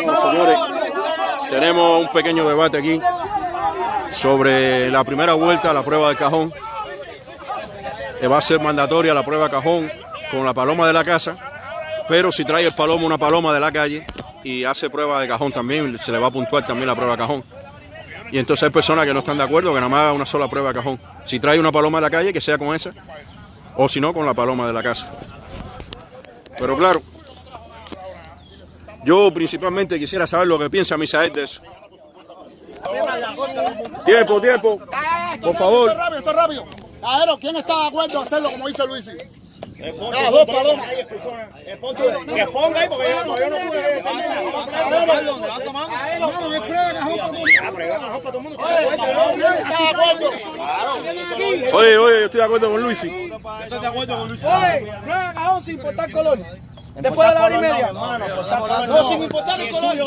Señores, tenemos un pequeño debate aquí sobre la primera vuelta, la prueba del cajón. Va a ser mandatoria la prueba de cajón con la paloma de la casa, pero si trae el palomo una paloma de la calle y hace prueba de cajón también, se le va a puntuar también la prueba de cajón. Y entonces hay personas que no están de acuerdo que nada más haga una sola prueba de cajón. Si trae una paloma de la calle, que sea con esa, o si no, con la paloma de la casa. Pero claro, yo principalmente quisiera saber lo que piensa Misael de eso. Tiempo, por favor. Esto es rápido. Cajero, ¿quién está de acuerdo a hacerlo como dice Luis? Las dos palomas. Que ponga ahí porque yo no pude. Oye, yo estoy de acuerdo con Luis. Estoy de acuerdo con Luis. Oye, prueba cajón sin importar color. Después de la hora y media. No, sin importar el color.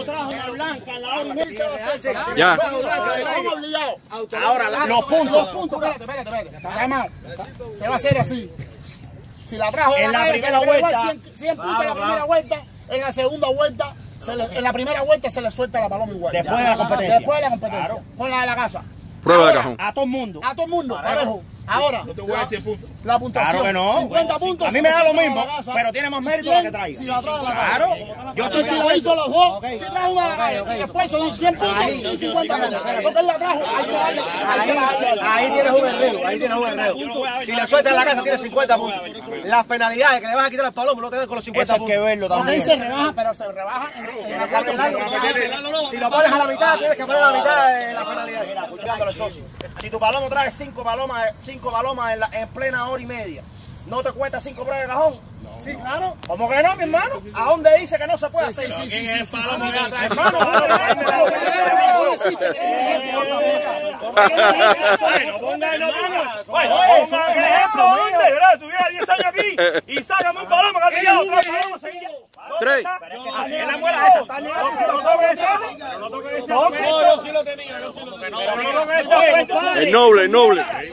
Ya. Ahora, los puntos. Espérate. Se va a hacer así. Si la trajo en la primera vuelta, 100 puntos en la primera vuelta, en la segunda vuelta, en la primera vuelta se le suelta la paloma igual. Después de la competencia. Claro. Con la de la casa. Prueba de cajón. A todo el mundo. Parejo. Ahora, no te voy a decir puntos. La puntuación. Claro que no. 50 puntos. A mí me da lo mismo, pero tiene más mérito la que traiga. Si la trae la claro. Yo estoy de acuerdo. hizo los dos, si trae una de la calle, y después son 100 puntos y 50 puntos. Porque él la trajo. Ahí tienes un enredo, Si le sueltas la casa tienes 50 puntos. Las penalidades que le vas a quitar al palomo no te dan con los 50 puntos. Hay que verlo Porque ahí también. se rebaja, pero se rebaja en la parte. Si lo pones a la mitad, tienes que poner a la mitad de la penalidad. Escuchándole, socio. Si tu palomo trae 5 palomas en plena hora y media, ¿no te cuesta 5 pruebas de cajón? Sí, claro. ¿Cómo que no, mi hermano? ¿A dónde dice que no se puede hacer? Hermano, ponga el ejemplo, ¿dónde? Tuviera 10 años aquí y sácame un paloma que ha tirado otra paloma seguida. 3. En la muela eso. No toques eso. No, yo sí lo tenía. El noble. No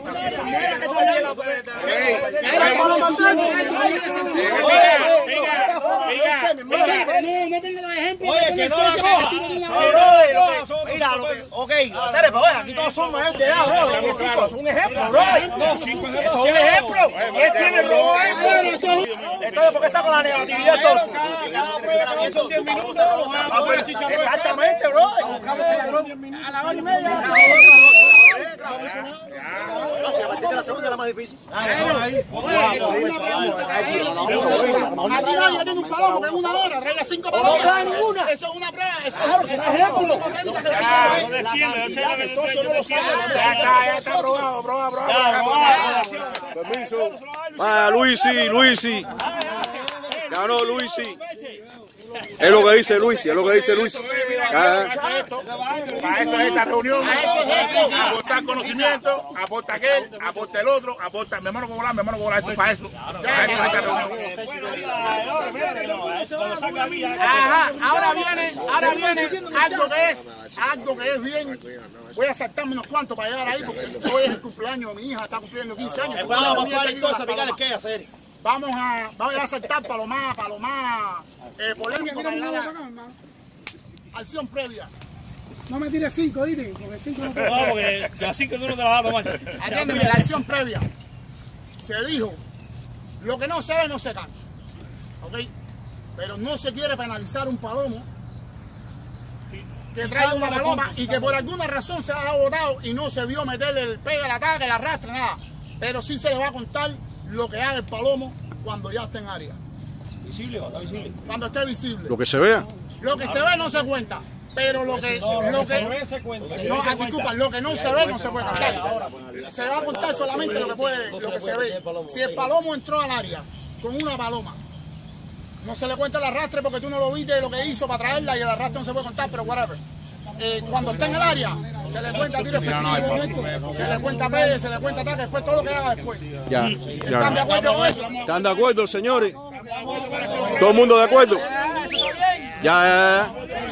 tengo los ejemplos. Oye, que no la coja. Mira, ok, Ceres, pero aquí todos son mayores de edad, bro. Es un ejemplo, bro. Es un ejemplo. Él tiene todo eso. Entonces, ¿por qué está con la negatividad entonces? Son 10 minutos. Exactamente, bro. A la hora y media. Si a partir de la segunda es la más difícil. Aquí nadie tiene un palomo que en una hora traiga 5 palomas. No trae ninguna. Eso es una prueba. Eso es un ejemplo. Ya está probado. Permiso. Vaya, Luisi. Ganó Luisi. Es lo que dice Luisi. Para eso es esta reunión. Aportar conocimiento, aporta aquel, aporta el otro, aporta mi hermano Cobrar, esto es para eso. Para eso es esta reunión. Ajá, ahora viene algo que es bien. Voy a saltarme unos cuantos para llegar ahí porque hoy es el cumpleaños de mi hija, está cumpliendo 15 años. Vamos a saltar para lo más polémico para llegar a acción previa. No me tires 5, dile, porque 5 no puedo. No, porque así que tú no te la vas a tomar. Atiéndeme, la acción previa. Se dijo, lo que no se ve no se canta. ¿Ok? Pero no se quiere penalizar un palomo que trae una paloma y que por alguna razón se ha botado y no se vio meterle el pega, el ataque, el arrastre, nada. Pero sí se le va a contar lo que haga el palomo cuando ya esté en área. ¿Visible o no visible? Cuando esté visible. Lo que se vea. Lo que se ve no se cuenta. Pero lo que se cuenta. no, disculpa, lo que no se ve no se puede contar. Se va a contar solamente lo que se ve. Si el palomo entró al área con una paloma, no se le cuenta el arrastre porque tú no lo viste lo que hizo para traerla y el arrastre no se puede contar, pero whatever. Cuando está en el área, se le cuenta tiro efectivo, se le cuenta pegue, se le cuenta ataque, después todo lo que haga después. Ya. ¿Están de acuerdo con eso? ¿Están de acuerdo, señores? ¿Todo el mundo de acuerdo? Ya.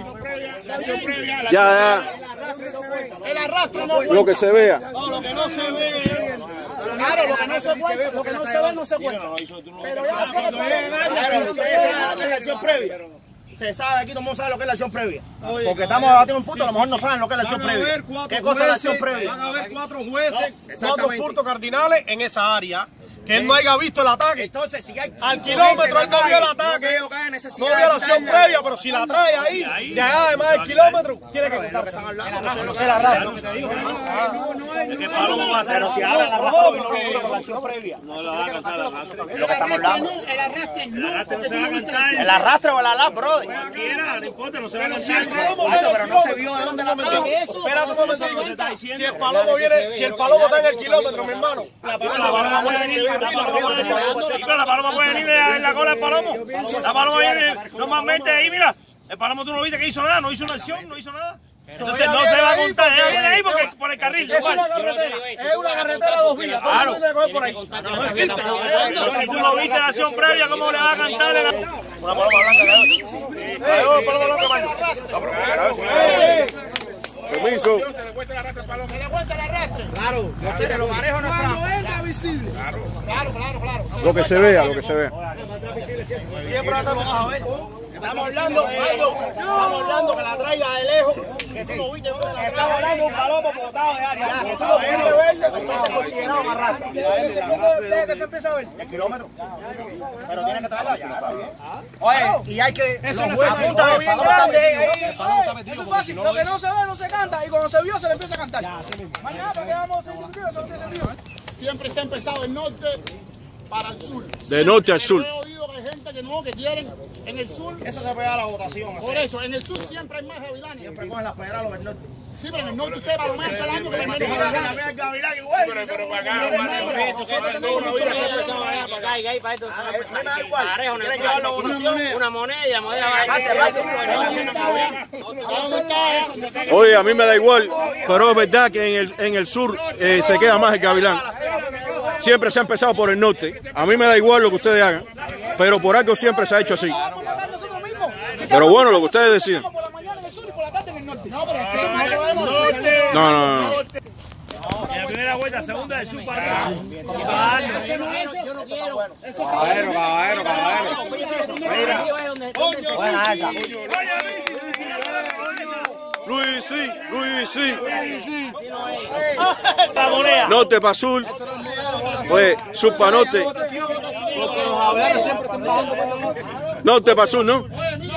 El arrastre no Lo que se vea. Lo que no se ve. Claro, lo que no se cuenta, lo que no se ve no se cuenta. Pero ya después La acción previa. se sabe, aquí todo el mundo sabe lo que es la acción previa. Porque estamos debatiendo un punto, a lo mejor no saben lo que es la acción previa. ¿Qué cosa es la acción previa? Van a haber 4 jueces, 4 puntos cardinales en esa área. Que él no haya visto el ataque. Entonces, si hay al kilómetro él no vio el ataque, no vio la acción previa, pero si la trae ahí, de allá además del kilómetro, tiene que contar. El arrastre, lo que te digo. ¿Qué palomo va a hacer? Si ahora el arrastre no la acción previa. No lo va a cantar el arrastre. Lo que estamos hablando. El arrastre no, porque tú se va no a viste cantar. la El arrastre o el alá, brother. Cualquiera, no importa, no se va a Si el cantar. palomo está en el Pero no se kilómetro, vio de dónde la trajo. espérate un momento. Si el palomo viene, si el palomo está en el kilómetro, mi hermano. La paloma puede venir, la paloma puede venir en la cola del palomo. La paloma viene normalmente ahí, mira. El palomo tú no viste que hizo nada, no hizo una acción, no hizo nada. Entonces no se va a contar, ella viene ahí porque por el carril. Es una carretera, es una carretera de 2 vías. Todo el mundo tiene que coger por ahí. No existe. Pero si tú no viste la acción previa, ¿cómo le vas a cantar? Una paloma blanca. Permiso. Se le cuesta el arrastre. Claro, los garejos no Cuando entra visible. Claro. Lo que se vea, lo que se vea. Siempre estamos a ver. Estamos hablando que la traiga de lejos, que tú no viste dónde la Estamos hablando de un palomo botado de área. trae. Tú no pudiste verlo, entonces considerado un arrastre. ¿Desde que se empieza a ver? El kilómetro. Pero tiene que traerla ya. Oye, y hay que... Eso Los jueces está bien bien grandes. Eso es fácil, lo que no se ve no se canta y cuando se vio se le empieza a cantar. Mañana que vamos a hacer discutido, eso no tiene sentido. Siempre se ha empezado del norte para el sur. De norte al sur. He oído que hay gente que no, que quieren en el sur. Eso se pega a la votación. Por eso, en el sur siempre hay más gavilanes. Siempre cogen las pedras del norte. Sí, pero en el norte usted va a lo más todo el año que le meten Pero gavilanes. Una moneda y la moneda va a Oye, a mí me da igual, pero es verdad que en el sur se queda más el gavilán. Siempre se ha empezado por el norte. A mí me da igual lo que ustedes hagan, pero por algo siempre se ha hecho así. Pero bueno, lo que ustedes deciden. No. En la primera vuelta, segunda de sur para acá. Caballero. Buena esa. Luis, sí. La moneda. Norte para sur. Pues sur para norte. Norte para sur, ¿no?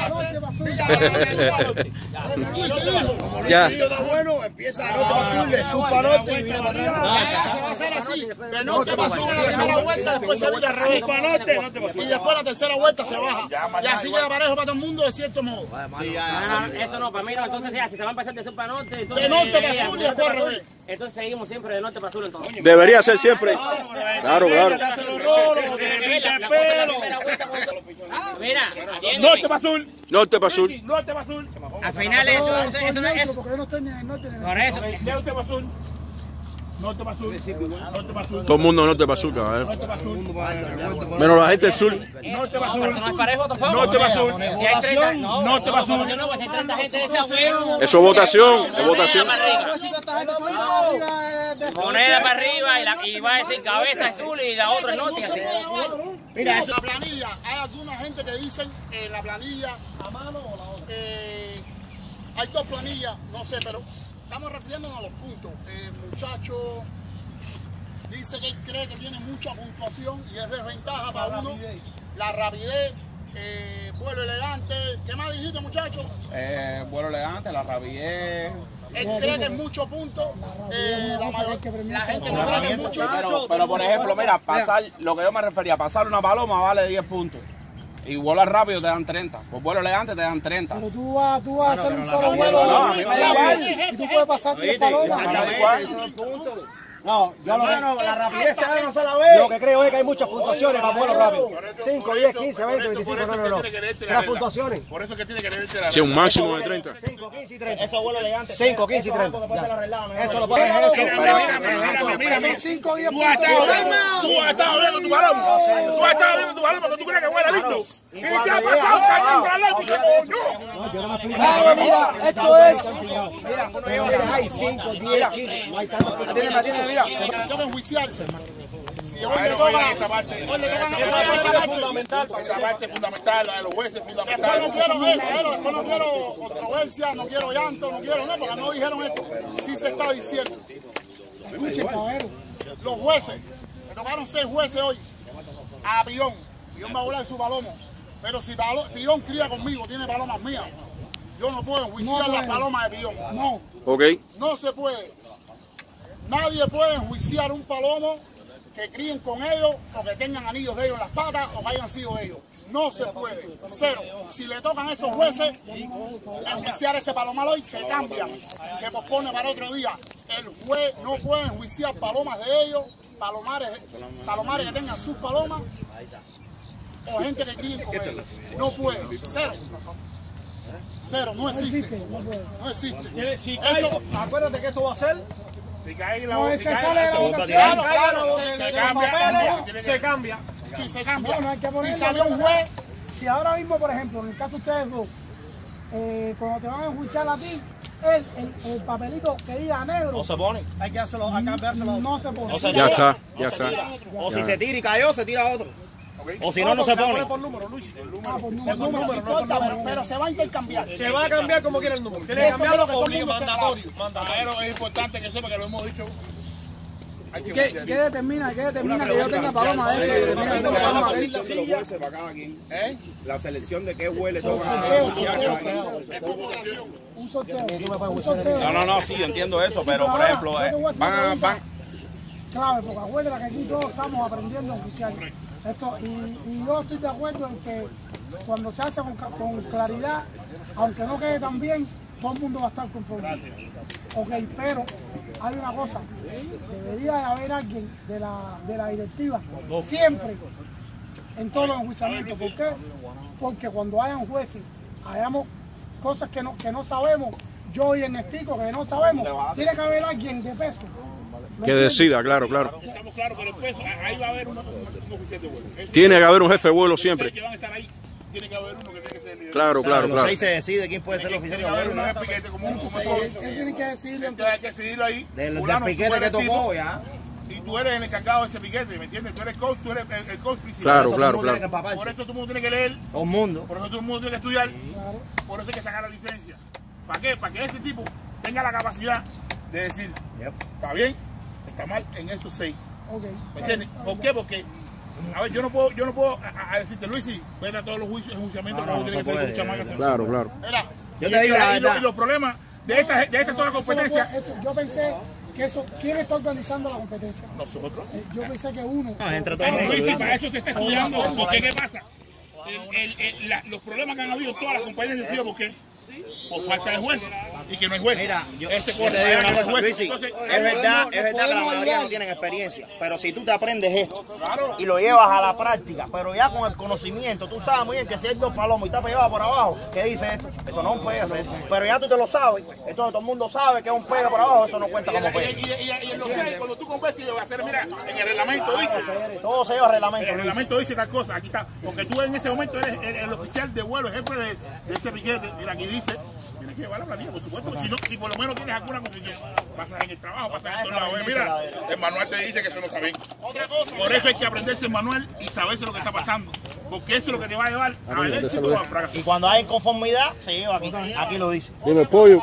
Ya. Está bueno, empieza de norte para sur, de sur para norte y viene para atrás. Se va a hacer así. De norte para sur en la primera vuelta, después se vira al revés. Sur para norte, norte para sur. Y después la tercera vuelta se baja. Y así queda parejo para todo el mundo de cierto modo. Eso no, para mí no, entonces ya, si se van a pasar de sur para norte, entonces... De norte para sur y después al revés. Entonces seguimos siempre de norte para sur entonces. Debería ser siempre. Claro. Mira, Norte para sur. Norte para sur. Norte para sur. al final eso no es... Por eso. Norte para sur. Norte para sur. Norte para sur. Todo el mundo norte para sur, caballero. Menos la gente del sur. Norte para sur. No es parejo tampoco. Norte para sur. Si hay 30, no, Norte para sur. no, pues si hay 30 gente de esa huevo. Eso es votación, es votación. Moneda para arriba y va a decir cabeza azul y la otra es norte. Así. Mira, la planilla, hay alguna gente que dicen la planilla a mano o la otra. Hay 2 planillas, no sé, pero estamos refiriéndonos a los puntos. El muchacho dice que él cree que tiene mucha puntuación y es desventaja para uno. La rapidez, vuelo elegante. ¿Qué más dijiste, muchacho? Vuelo elegante, la rapidez. Él cree que es mucho punto. La gente no cree que es mucho. Pero por ejemplo, mira, pasar, lo que yo me refería, pasar una paloma vale 10 puntos. Y volar rápido te dan 30. Por vuelo elegante te dan 30. Pero tú vas a hacer un solo vuelo a mí me da igual. y tú puedes pasar 10 palomas. No, yo la rapidez se da una sola vez. Lo que creo es que hay muchas puntuaciones para vuelo rápido. 5, 10, 15, 20, 25, no. Las puntuaciones. Por eso es que tiene que leerte la Sí, un máximo de 30. 5, 15 y 30. Eso vuelo elegante. 5, 15 y 30. Eso lo puedes Mira, Son 5 o 10 tú has estado puntos. viendo tu balón. Tú has estado viendo tu balón porque tú crees que vuela listo. Y te ha pasado cañón para el lado y dices, coño. Mira, esto es. Hay 5, 10, 15. No hay tanto. Tengo que enjuiciarse. Si hoy le toca esta parte, fundamental, esta parte fundamental, la de los jueces fundamental. Después no quiero controversia, no quiero llanto, no quiero nada, porque no dijeron esto. Sí se está diciendo. Los jueces, me tocaron 6 jueces hoy a Pillón. Pillón va a volar su palomo. Pero si Pillón cría conmigo, tiene palomas mías, yo no puedo enjuiciar las palomas de Pillón. No. Ok. No se puede. Nadie puede enjuiciar un palomo que críen con ellos o que tengan anillos de ellos en las patas o que hayan sido ellos. No se puede. 0. Si le tocan a esos jueces enjuiciar ese palomar hoy, se cambia. Se pospone para otro día. El juez no puede enjuiciar palomas de ellos, palomares que tengan sus palomas o gente que críen con ellos. No puede. 0. 0. No existe. No existe. Eso, acuérdate que esto va a ser. Si cae la No, ese sale de la votación. Se cambia. Sí, se cambia. Bueno, hay que Si ponerlo, salió un juez, Si ahora mismo, por ejemplo, en el caso de ustedes dos, cuando te van a enjuiciar a ti, el papelito que diga negro. No se pone. Hay que hacerlo, hay que cambiárselo. No se pone. Ya está, ya está. O si se tira y cayó, se tira otro. O si no, no se pone. Por número, Luis. Por no importa, pero se va a intercambiar. Se va a cambiar como quiera el número. Tiene que Esto es cambiarlo lo que todo el mundo mandatorio. Pero es importante que sepa que lo hemos dicho. ¿Qué determina que yo tenga paloma de este? ¿Qué determina que yo tenga paloma de este? La selección de qué huele Un sorteo. Un sorteo. No, sí, yo entiendo eso, pero por ejemplo, van. Clave, porque acuérdate que aquí todos estamos aprendiendo a enjuiciar. Esto, y yo estoy de acuerdo en que cuando se hace con claridad, aunque no quede tan bien, todo el mundo va a estar conforme. Ok, pero hay una cosa, debería de haber alguien de la directiva, siempre, en todos los enjuiciamientos. ¿Por qué? Porque cuando hayan jueces, hayamos cosas que no sabemos, yo y Ernestico que no sabemos, tiene que haber alguien de peso. Que decida, claro. Estamos claros, pero después ahí va a haber un oficial de vuelo. Tiene que haber un jefe de vuelo siempre. Que van a estar ahí, tiene que haber uno que tiene que ser el líder. Claro. Ahí se decide quién puede ser el oficial de Tiene que haber vuelo. uno de piquete como Él tiene que decirlo. hay que decidirlo ahí. Del Fulano, piquete tú eres que tocó, tipo, ya. Y tú eres el encargado de ese piquete, ¿me entiendes? Tú eres coach, tú eres el coach principal. Claro. Por eso todo el mundo tiene que leer, Todo el mundo. por eso todo el mundo tiene que estudiar, por eso hay que sacar la licencia. ¿Para qué? Para que ese tipo tenga la capacidad de decir, está bien, está mal en estos 6. ¿Me entiendes? ¿Por qué? Porque, a ver, yo no puedo decirte, Luis, ven a todos los enjuiciamientos como tiene que ser un chamaco. Claro. Mira, Yo te digo la verdad. y los problemas de esta toda la competencia. Yo pensé que ¿quién está organizando la competencia? Nosotros. Yo pensé que uno. Entre todos. Luis, para eso se está estudiando. Porque, ¿qué pasa? Los problemas que han habido en todas las compañías han sido porque por falta de jueces y que no hay jueces. Mira, yo te corre, digo una no hay cosa, jueces. Luisi, Entonces, es verdad que la mayoría no tienen experiencia, pero si tú te aprendes esto Claro. y lo llevas a la práctica, pero ya con el conocimiento, tú sabes muy bien que si hay 2 palomos y está pegado por abajo, ¿qué dice esto? Eso no es un pega, pero ya tú te lo sabes, entonces todo el mundo sabe que es un pega por abajo, eso no cuenta como pega. Y en los 6, cuando tú conversas y le vas a hacer, mira, en el reglamento dice. Todo se lleva a reglamento. El reglamento dice tal cosa, aquí está, porque tú en ese momento eres el oficial de vuelo, el jefe de ese piquete, mira aquí dice, tienes que llevar la planilla, por supuesto, si por lo menos tienes alguna confusión, pasas en el trabajo, pasas en todos lados, mira, el manual te dice que eso no está bien. Por eso hay que aprenderse el manual y saberse lo que está pasando, porque eso es lo que te va a llevar al éxito o al fracaso. Y cuando hay inconformidad, se lleva aquí lo dice. Dime, pollo.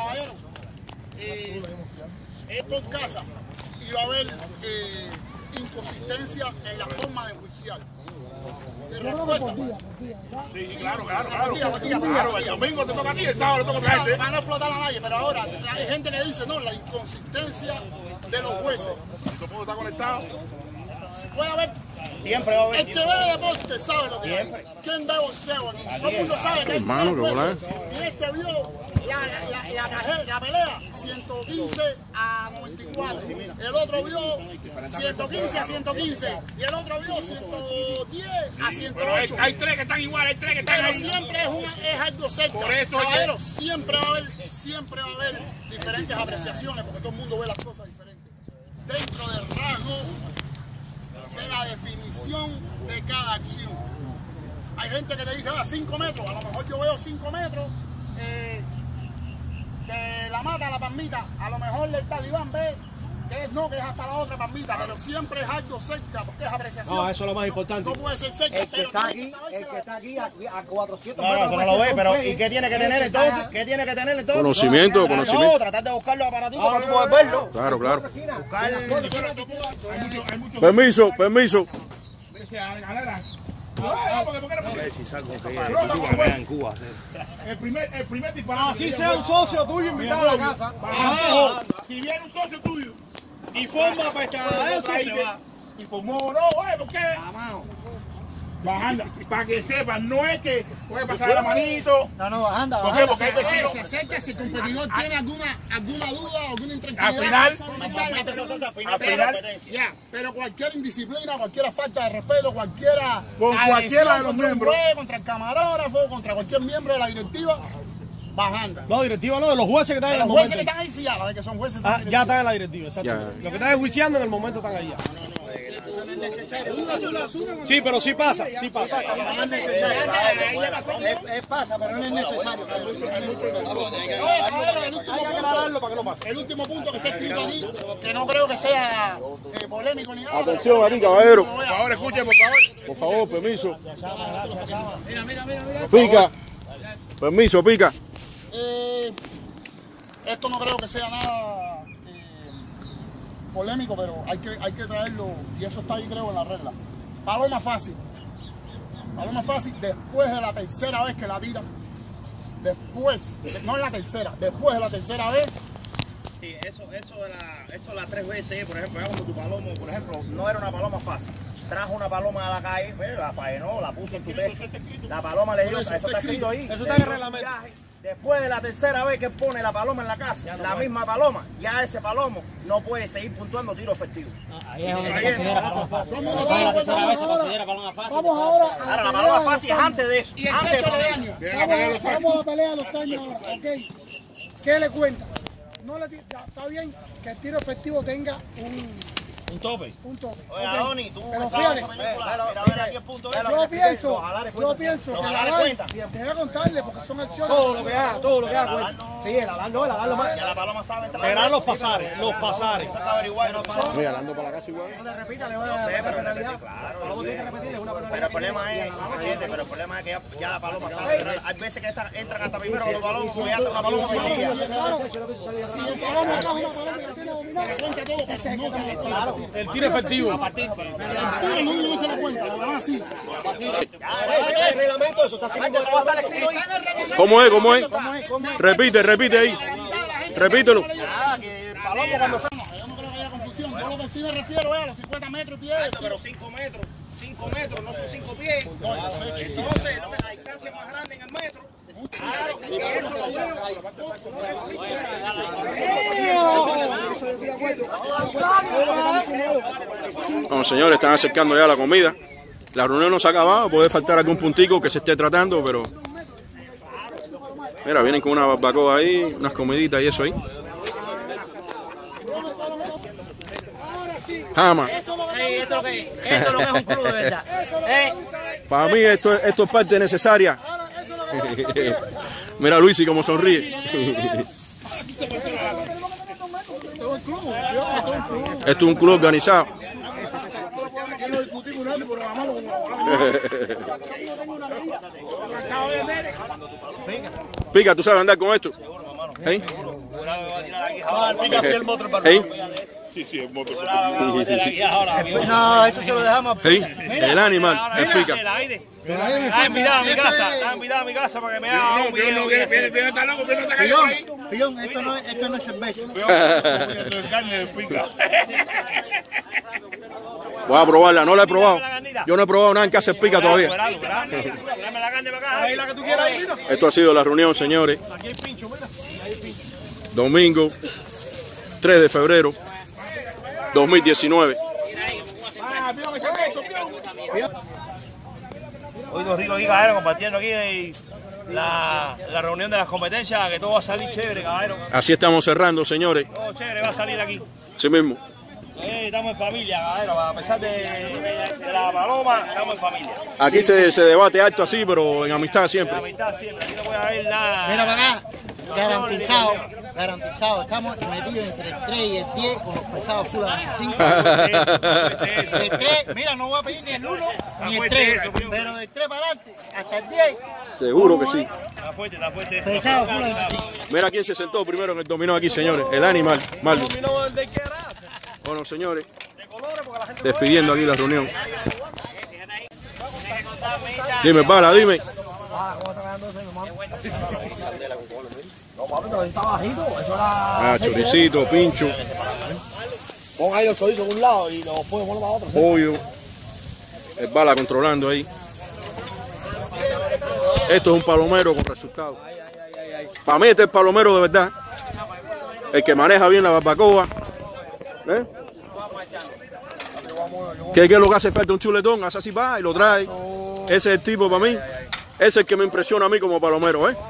Es por casa y va a haber inconsistencia en la forma de enjuiciar. Yo creo que por día. Sí, claro. El domingo te toca a ti, el sábado le toca a ti. Para no explotar a nadie, pero ahora hay gente que dice, no, la inconsistencia de los jueces. Todo el mundo está conectado. Puede haber, Siempre va a haber. el que ve deporte sabe lo que hay. ¿Quién ve boxeo aquí? Todo el mundo sabe que hay Hermano, tres qué jueces. Y este vio la pelea 115 a 94. El otro vio 115 a 115. Y el otro vio 110 a 108. Hay 3 que están igual, hay 3 que están Pero ahí. siempre es algo cerca. Por eso Caballero, siempre va a haber diferentes apreciaciones porque todo el mundo ve las cosas diferentes. Dentro del rasgo de la definición de cada acción. Hay gente que te dice, 5 metros, a lo mejor yo veo 5 metros de la mata a la palmita, a lo mejor el talibán ve que es hasta la otra palmita, pero siempre es algo cerca, porque es apreciación. No, eso es lo más importante. No puede ser cerca, El que está aquí a 400 No, metros. eso no lo ve, pero ¿y qué tiene que tener entonces? ¿Qué tiene que tener entonces? Conocimiento, conocimiento. No, tratar de buscar los aparatitos para tú poder verlo. Claro, claro. Hay muchos. Permiso, permiso. El primer disparate. Así sea un socio tuyo invitado a la casa. Si viene un socio tuyo Y forma pescadero, se va. y formó, no, ¿por qué? Bajando, para que sepan, no es que puede pasar la manito. No, bajando. ¿Por qué? Porque hay vecinos. Se acerca si el competidor tiene alguna duda o alguna intranquilidad. Al final, ya, pero cualquier indisciplina, cualquier falta de respeto, cualquiera Con cualquiera de los contra un miembros. juez, contra el camarógrafo, contra cualquier miembro de la directiva, bajando. No, directiva no, de los jueces que están en el Los jueces que momento. están ahí, sí, ya, la vez que son jueces. Ya están en la directiva, exacto. Ya. Los que están enjuiciando en el momento están allá. Sí, pero sí pasa, sí pasa. Pasa, pero no es necesario. El último punto que está escrito aquí, que no creo que sea polémico ni nada. Atención aquí, caballero. Por favor, escuchen, por favor. Por favor, permiso. Pica. Permiso, pica. Esto no creo que sea nada polémico, pero hay que traerlo, y eso está ahí creo en la regla. Paloma fácil después de la tercera vez que la tiran, no en la tercera, después de la tercera vez. Sí, eso las 3 veces, por ejemplo, como tu palomo, por ejemplo, no era una paloma fácil. Trajo una paloma a la calle, la faenó, la puso en tu techo. La paloma le dio, eso está escrito ahí. Eso está en el reglamento. Después de la tercera vez que pone la paloma en la casa, la misma paloma, ya ese palomo no puede seguir puntuando tiro efectivo. Ahí es donde se considera paloma fácil. Vamos ahora a Ahora, la paloma fácil es antes de eso. Y el Antes techo de de daño. Vamos a la pelea de los años ahora, ¿ok? ¿Qué le cuenta? No le está bien que el tiro efectivo tenga Un tope. un tope. Oye, ¿ok? Adoni, tú Pero sabes, fíjate, mira aquí el punto ese. yo pienso que la LAR debe contarle porque son acciones. Todo lo que haga, cuenta. Sí, el alar no más. Ya la paloma sabe entrar. Serán los pasares. Está averiguando. Oye, hablando para la casa igual. No le repita, le voy a dar penalidad. Paloma tiene que repetirle una penalidad. Pero el problema es que ya la paloma sabe entrar. Hay veces que entran hasta primero con los balones, y ya la paloma se El tiro efectivo. No se le cuenta, lo van así. El reglamento, eso está siguiendo el reglamento. ¿Cómo es? ¿Cómo es? Repite ahí. Repítelo. Yo no creo que haya confusión. Yo lo que sí me refiero es a los 50 metros y pies. Pero 5 metros no son 5 pies. Entonces, la distancia más grande en el metro. Claro, Bueno, señores, están acercando ya la comida. La reunión no se ha acabado, puede faltar algún puntico que se esté tratando, pero... Mira, vienen con una barbacoa ahí, unas comiditas y eso ahí. Jamás. Esto es lo que es un club de verdad. Para mí esto es parte necesaria. Mira a Luisi como sonríe. Esto es un club organizado. Pica, ¿tú sabes andar con esto? ¿Eh? no, eso se lo dejamos. El animal, es Pica. Ah, invitado a mi casa para que me haga un video. Pillón, esto no es cerveza. Voy a probarla, no la he probado. Yo no he probado nada en casa de Pica todavía. Dame la carne para acá. Esto ha sido la reunión, señores. Domingo 3 de febrero 2019. Hoy los ricos aquí, caballero, compartiendo aquí la reunión de las competencias, que todo va a salir chévere, caballero. Así estamos cerrando, señores. Todo chévere va a salir aquí. Sí mismo. Estamos en familia, caballero, a pesar de la paloma, estamos en familia. Aquí se debate alto así, pero en amistad siempre. La mitad siempre, aquí no puede haber nada. Mira para acá. garantizado, garantizado. Estamos metidos entre el 3 y el 10 con los pesados full a 25. El 3, mira, no voy a pedir ni el 1 ni el 3, pero del 3 para adelante hasta el 10. Seguro que sí. Está fuerte. Pesado full a 25. Mira quién se sentó primero en el dominó aquí, señores. El animal, Marlon. Bueno, señores, despidiendo aquí la reunión. Dime, Bala, dime. Choricito, pincho. Pon ahí los chorizos por un lado y los pollos para otro. Pollo. El Bala controlando ahí. Esto es un palomero con resultados. Para mí este es el palomero de verdad. El que maneja bien la barbacoa. ¿Eh? ¿Qué es lo que hace falta? Un chuletón, hace así va y lo trae. Ese es el tipo para mí. Ese es el que me impresiona a mí como palomero, ¿eh?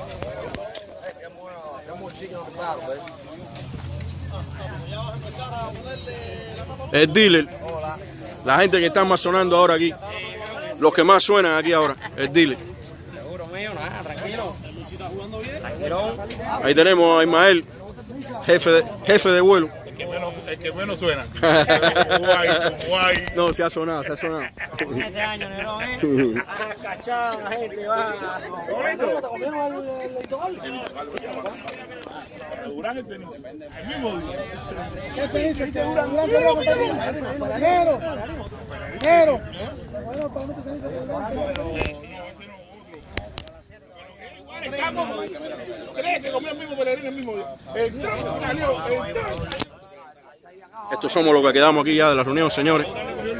El dealer. La gente que está más sonando ahora aquí. Los que más suenan aquí ahora. El dealer. Ahí tenemos a Ismael, jefe de vuelo. El que menos suena. No, se ha sonado. Este año, Nerón, cachado, la gente va. ¿Qué se dice? Este Durán Blanco rojo también. Negro. Bueno, para mí que se dice que Estos somos los que quedamos aquí ya de la reunión, señores.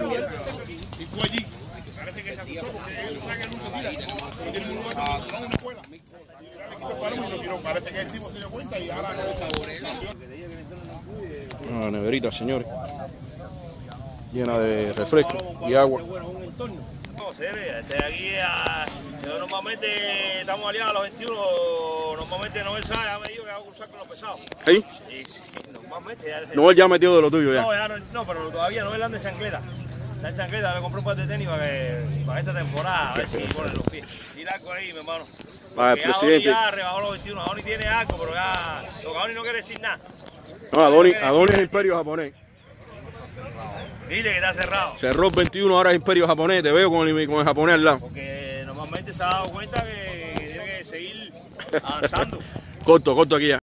Una neverita, señores, llena de refresco y agua. No, se ve, aquí normalmente estamos aliados a los 21, normalmente Noel sabe, ha medido que va a cruzar con los pesados. ¿Sí? Sí, normalmente. Noel ya metió de lo tuyo ya. No, pero todavía Noel anda en chancleta. Está en chancleta, le compré un par de tenis para esta temporada, a ver si ponen los pies. Tira algo ahí, mi hermano. Va, el presidente. Ya rebajó los 21, Adoni tiene algo, pero ya Adoni no quiere decir nada. No, Adoni es imperio japonés. Dile que está cerrado. Cerró el 21, ahora es imperio japonés. Te veo con el japonés al lado. Porque normalmente se ha dado cuenta que tiene que seguir avanzando. Corto aquí ya.